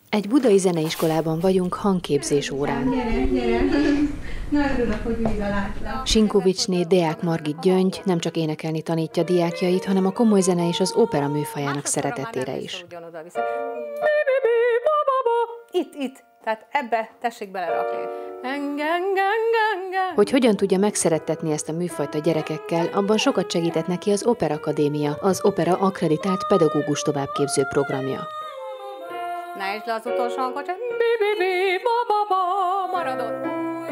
Egy budai zeneiskolában vagyunk hangképzés órán. Gyere! Nagyon örülök, hogy újra látlak. Sinkovicsné Deák Margit Gyöngy nem csak énekelni tanítja diákjait, hanem a komoly zene és az opera műfajának szeretetére is. Itt. Tehát ebbe tessék belerakni. Hogy hogyan tudja megszerettetni ezt a műfajt a gyerekekkel, abban sokat segített neki az Opera Akadémia, az opera akkreditált pedagógus továbbképző programja. Ne is le az utolsó hangot, csak maradott.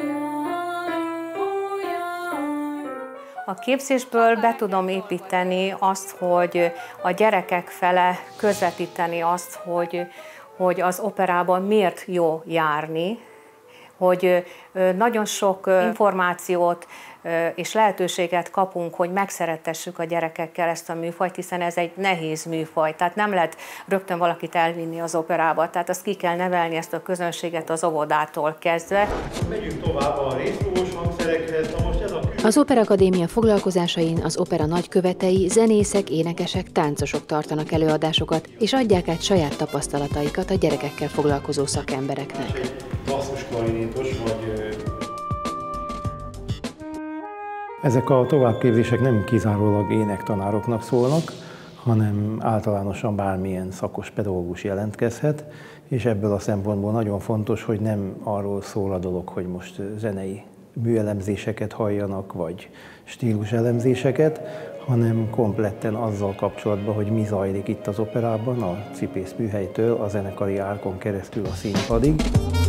A képzésből be tudom építeni azt, hogy a gyerekek fele közvetíteni azt, hogy az operában miért jó járni, hogy nagyon sok információt és lehetőséget kapunk, hogy megszerettessük a gyerekekkel ezt a műfajt, hiszen ez egy nehéz műfaj, tehát nem lehet rögtön valakit elvinni az operába, tehát azt ki kell nevelni, ezt a közönséget az óvodától kezdve. Megyünk tovább a részfogós hangszerekhez. Az Opera Akadémia foglalkozásain az opera nagykövetei, zenészek, énekesek, táncosok tartanak előadásokat, és adják át saját tapasztalataikat a gyerekekkel foglalkozó szakembereknek. Basszusklarinétos vagy... Ezek a továbbképzések nem kizárólag énektanároknak szólnak, hanem általánosan bármilyen szakos pedagógus jelentkezhet, és ebből a szempontból nagyon fontos, hogy nem arról szól a dolog, hogy most zenei műelemzéseket halljanak, vagy stíluselemzéseket, hanem kompletten azzal kapcsolatban, hogy mi zajlik itt az operában, a cipészműhelytől a zenekari árkon keresztül a színpadig.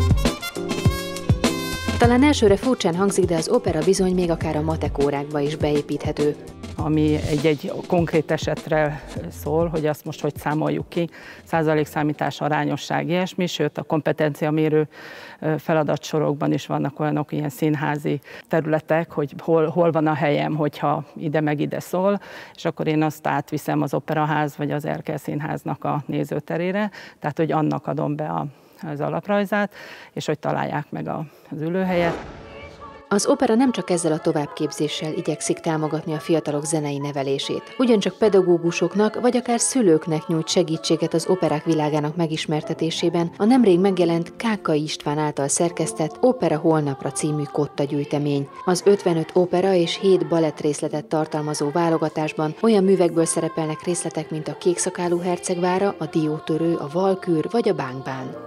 Talán elsőre furcsán hangzik, de az opera bizony még akár a matek órákba is beépíthető. Ami egy konkrét esetre szól, hogy azt most hogy számoljuk ki, százalékszámítás, arányosság, ilyesmi, sőt a kompetenciamérő feladatsorokban is vannak olyanok ilyen színházi területek, hogy hol van a helyem, hogyha ide meg ide szól, és akkor én azt átviszem az Operaház vagy az Erkel Színháznak a nézőterére, tehát hogy annak adom be az alaprajzát, és hogy találják meg az ülőhelyet. Az opera nem csak ezzel a továbbképzéssel igyekszik támogatni a fiatalok zenei nevelését. Ugyancsak pedagógusoknak, vagy akár szülőknek nyújt segítséget az operák világának megismertetésében a nemrég megjelent Kákai István által szerkesztett Opera Holnapra című kotta gyűjtemény. Az 55 opera és 7 balett részletet tartalmazó válogatásban olyan művekből szerepelnek részletek, mint a Kékszakálú hercegvára, a Diótörő, a Valkűr vagy a Bángbán.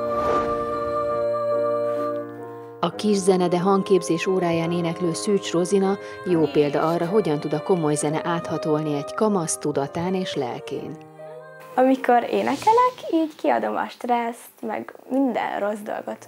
A kis zene, de hangképzés óráján éneklő Szűcs Rozina jó példa arra, hogyan tud a komoly zene áthatolni egy kamasz tudatán és lelkén. Amikor énekelek, így kiadom a stresszt, meg minden rossz dolgot.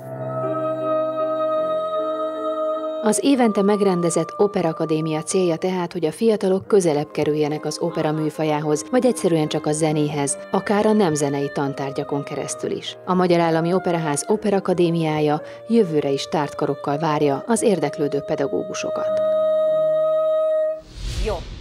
Az évente megrendezett Opera Akadémia célja tehát, hogy a fiatalok közelebb kerüljenek az opera műfajához, vagy egyszerűen csak a zenéhez, akár a nem zenei tantárgyakon keresztül is. A Magyar Állami Operaház Opera Akadémiája jövőre is tárt karokkal várja az érdeklődő pedagógusokat. Jó.